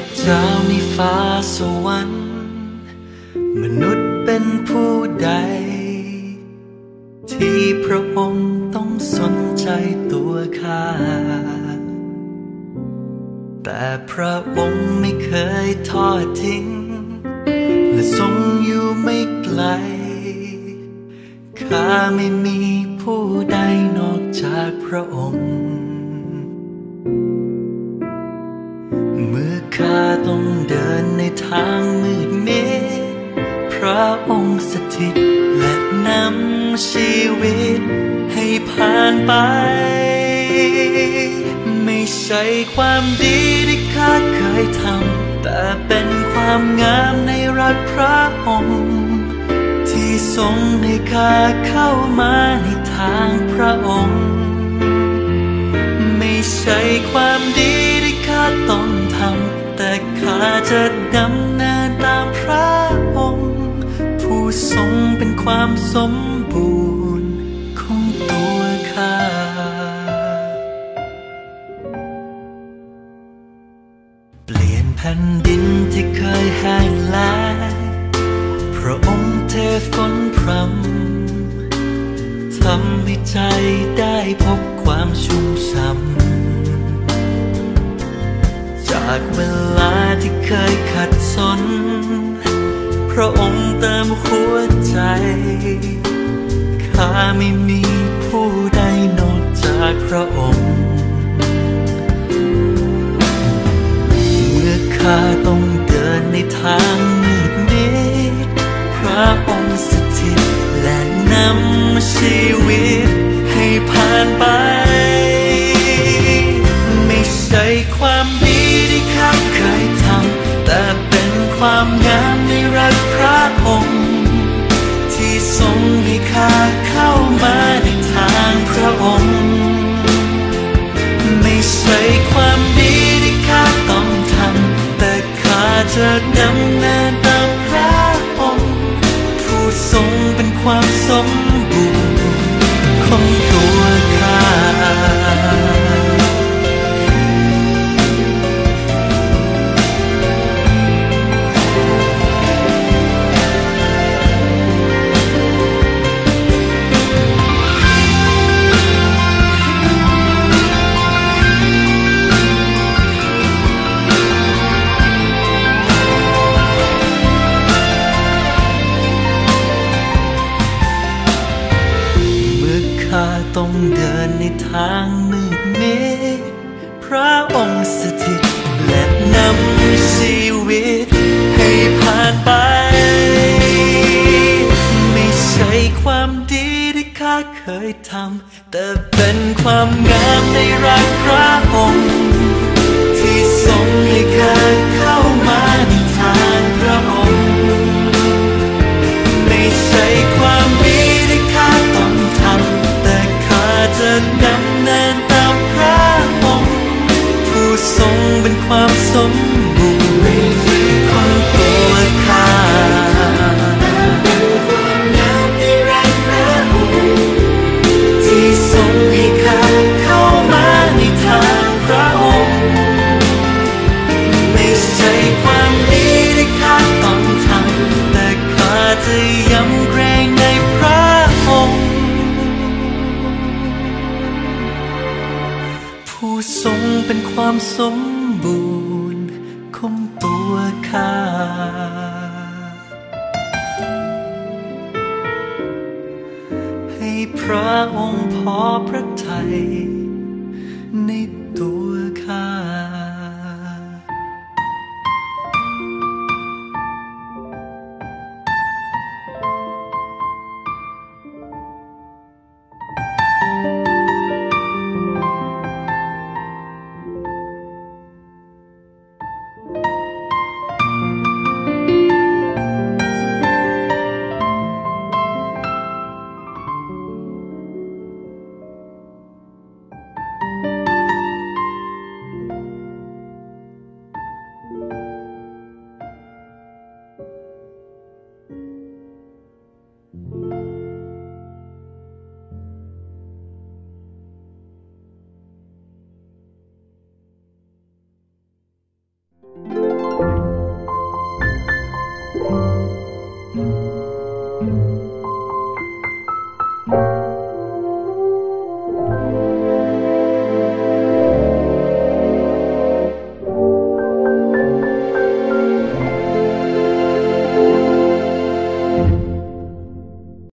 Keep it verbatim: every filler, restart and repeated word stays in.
เจ้าในฟ้าสวรรค์มนุษย์เป็นผู้ใดที่พระองค์ต้องสนใจตัวข้าแต่พระองค์ไม่เคยทอดทิ้งและทรงอยู่ไม่ไกลข้าไม่มีผู้ใดนอกจากพระองค์เมื่อข้าต้องเดินในทางมืดมิดพระองค์สถิตและนำชีวิตให้ผ่านไปไม่ใช่ความดีที่ข้าเคยทำแต่เป็นความงามในรักพระองค์ที่ทรงให้ข้าเข้ามาในทางพระองค์ไม่ใช่ความดีที่ข้าต้องทำแต่ข้าจะดำเนินตามพระองค์ผู้ทรงเป็นความสมบูรณ์ของตัวข้าเปลี่ยนแผ่นดินที่เคยแห้งแล้งพระองค์เทฝนพรำทำให้ใจได้พบความชุ่มช่ำจากเวลาที่เคยขัดสนพระองค์เติมหัวใจข้าไม่มีผู้ใดนอกจากพระองค์เมื่อข้าต้องเดินในทางมืดมิดพระองค์สถิตและนำชีวิตให้ผ่านไปไม่ใช่ความดีที่ข้าเคยทำแต่เป็นความงามในรักพระองค์ที่ทรงให้ข้าเข้ามาในทางพระองค์ไม่ใช่ความดีที่ข้าต้องทำแต่ข้าจะดำเนินตามพระองค์ผู้ทรงเป็นความสมบูรณ์ของตัวข้าต้องเดินในทางมืดมิดพระองค์สถิตและนำชีวิตให้ผ่านไปไม่ใช่ความดีที่ข้าเคยทำแต่เป็นความงามในรักพระองค์ที่ทรงให้ข้าเข้ามาในทางพระองค์ไม่ใช่ความดีที่ข้าต้องทำจะดำเนินตามพระองค์ผู้ทรงเป็นความสมบูรณ์ของตัวข้าเป็นความงามในรักพระองค์ที่ทรงให้ข้าเข้ามาในทางพระองค์ไม่ใช่ความดีที่ข้าต้องทำแต่ข้าจะยำเกรงในพระองค์ผู้ทรงเป็นความสมบูรณ์ของตัวข้าให้พระองค์พอพระทัยใน